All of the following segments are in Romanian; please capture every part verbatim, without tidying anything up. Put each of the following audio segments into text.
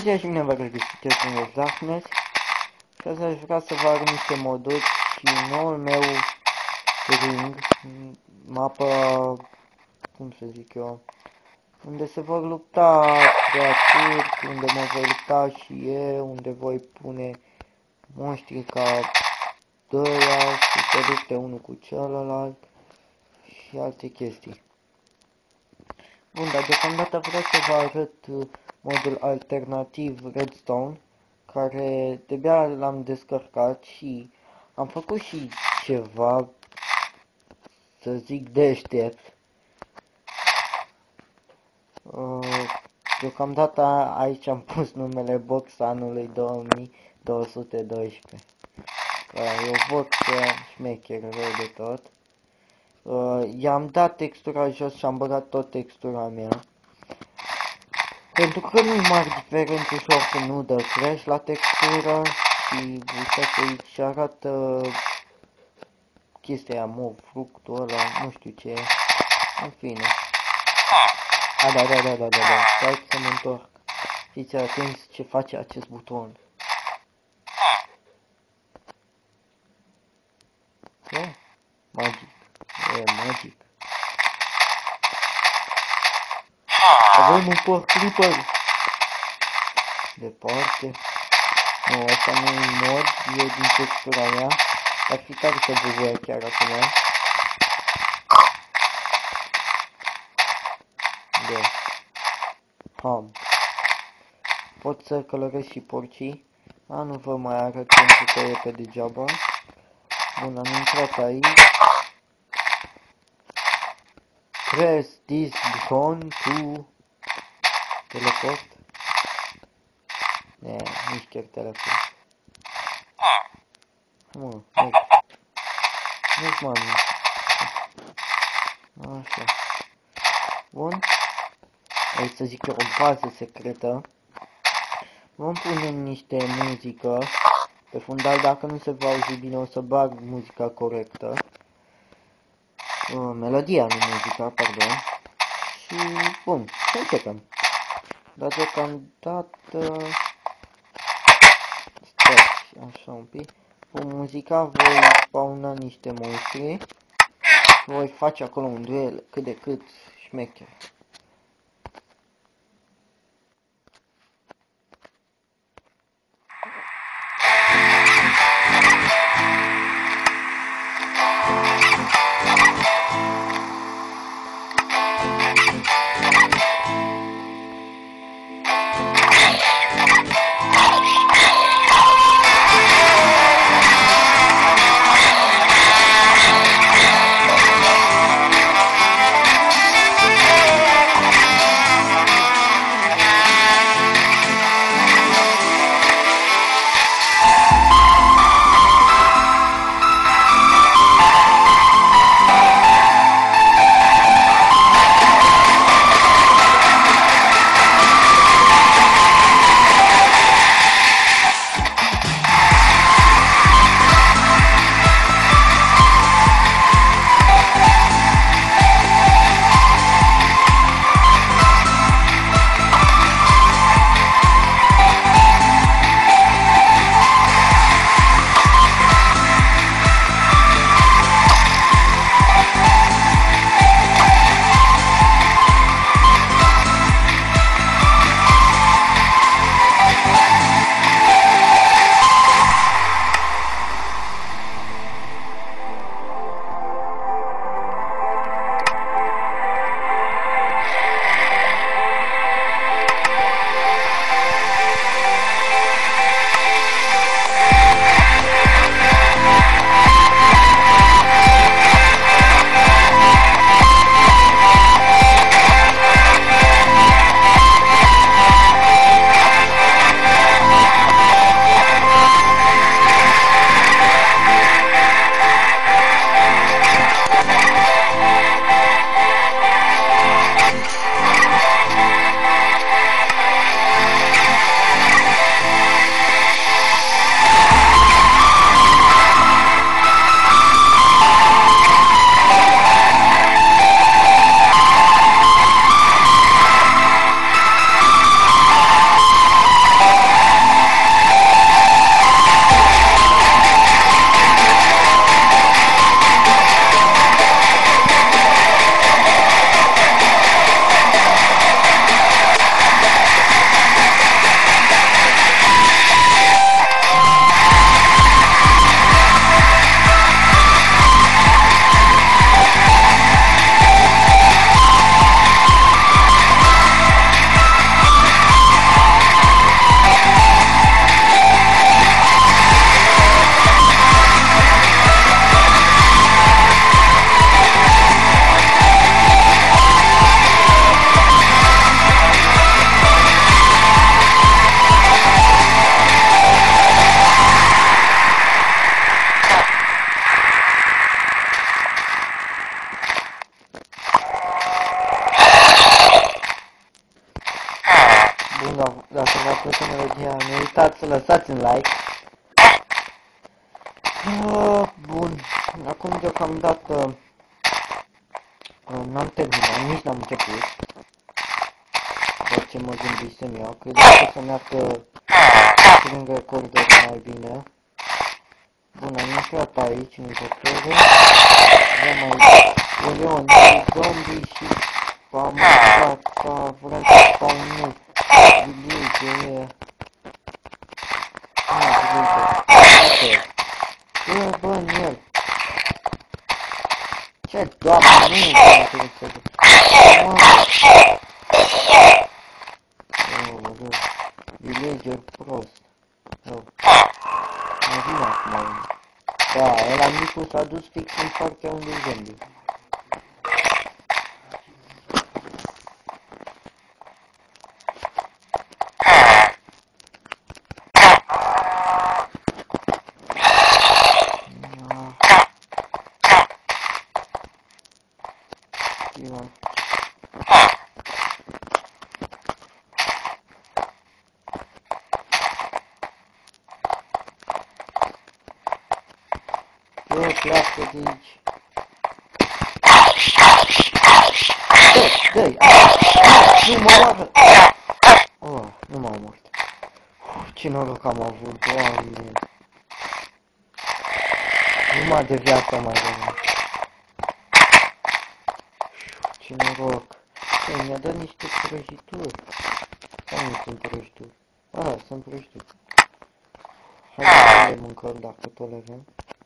ziua și bine v-am regăsit, eu sunt Darkness și azi aș vrea să vă arăt niște moduri și noul meu ring, mapă, cum să zic eu, unde se vor lupta creaturi, unde mă voi lupta și eu, unde voi pune monștri ca dăia și se lupte unul cu celălalt și alte chestii. Bun, dar deocamdată vreau să vă arăt modul alternativ Redstone, care de-abia l-am descărcat și am făcut și ceva, să zic, deștept. Uh, deocamdată aici am pus numele box anului două mii două sute doisprezece. Uh, e o box șmecher, rău de tot. Uh, I-am dat textura jos și am băgat tot textura mea. Pentru că nu-i mari diferențe și oricum nu dă crash la textură și uitați aici arată chestia aia, mov, fructul ăla, nu știu ce e, în fine. A, da, da, da, da, da, da, stai să mă întorc. Fiți atenți ce face acest buton. E, magic, e magic. Avem un porc creeper. Departe. Nu, asta nu e mod, e din textura mea. Ar fi tare să bubuie chiar acum. De. Ham. Pot să călăresc și porcii. A, nu vă mai arăt pentru că e pe degeaba. Bun, am intrat aici. Press this button to teleport. Ne, nici chiar teleport. Mă, merg. Merg, mami. Așa. Bun. Aici să zic eu o bază secretă. Vom pune niște muzică pe fundal, dacă nu se va auzi bine o să bag muzica corectă. Uh, melodia, nu muzica, pardon. Și bun, să începem. Dar deocamdată stați așa un pic. Cu muzica voi spawna niște monstri. Voi face acolo un duel cât de cât șmecher. un like. Uh, bun, acum deocamdată uh, n-am terminat, nici n-am început. Dar ce mă gândisem eu, credeam că o să meargă prin recorduri mai bine. Bun, am intrat aici în recorduri. Avem aici o leonie, zombie și am mâncat ca vrem să spawnez. Villager e... Ah, villager. Bă, bă, în el. Ce, doamne, nu e ce interesează. Oh, villager prost. Oh. Mă vine acum. Da, ăla micu s-a dus fix în partea unde e zombie. Bă, pleacă de aici. Dă-i, dă-i! Nu mă oară! Oh, nu m-am mort. Ce noroc am avut, Doamne! Numai de viața mai rămâne. Ce noroc! Ei, mi-a dat niște prăjituri. Sau nu sunt prăjituri? Ah, sunt prăjituri. Hai să le mâncăm dacă tot le avem.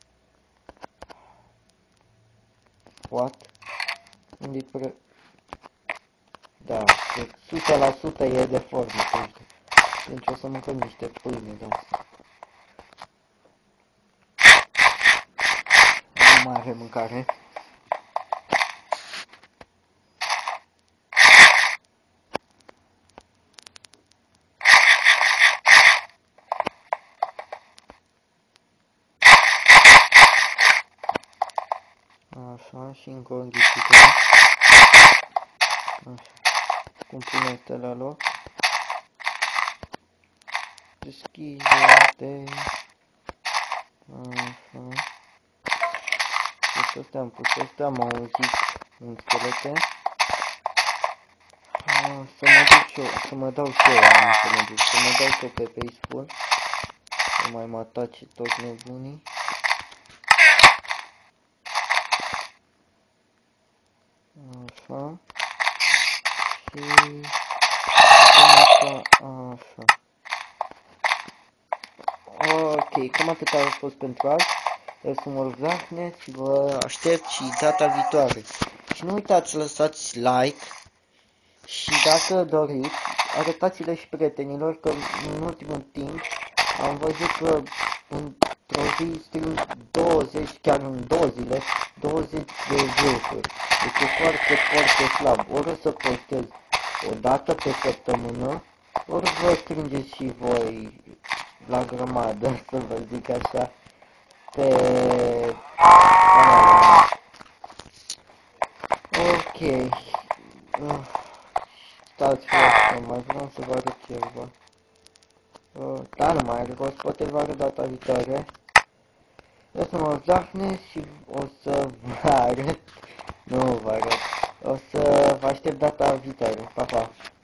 What? Unde-i pră... Da, o sută la sută e de formă, deci o să mâncăm niște pâine de asta. Nu mai avem mâncare. Așa, și încă o înghițită. Așa. Cum pune astea la loc. Deschide-te. Așa. Pus astea, am pus astea, am auzit în schelete. Să mă duc și eu, să mă dau și eu, nu să mă duc, să mă dau și eu pe Peaceful. Să mai mă atace toți nebunii. Așa. Și... Așa. Așa. Ok, cam atât a fost pentru azi. Eu sunt Wolfdarkness și vă aștept și data viitoare. Și nu uitați să lăsați like. Și dacă doriți, arătați-le și prietenilor că în ultimul timp am văzut că într-o zi strâng douăzeci, chiar în două zile, douăzeci de view-uri. Deci e foarte, foarte slab. Ori o să postez o dată pe săptămână, ori vă strângeți și voi la grămadă, să vă zic așa, pe canalul. Ok. Stați frate, mai vreau să vă arăt ceva. Uh, da, nu mai are rost, poate vă arăt data viitoare. Eu sunt Wolfdarkness și o să vă arăt, nu vă arăt, o să vă aștept data viitoare. Pa, pa!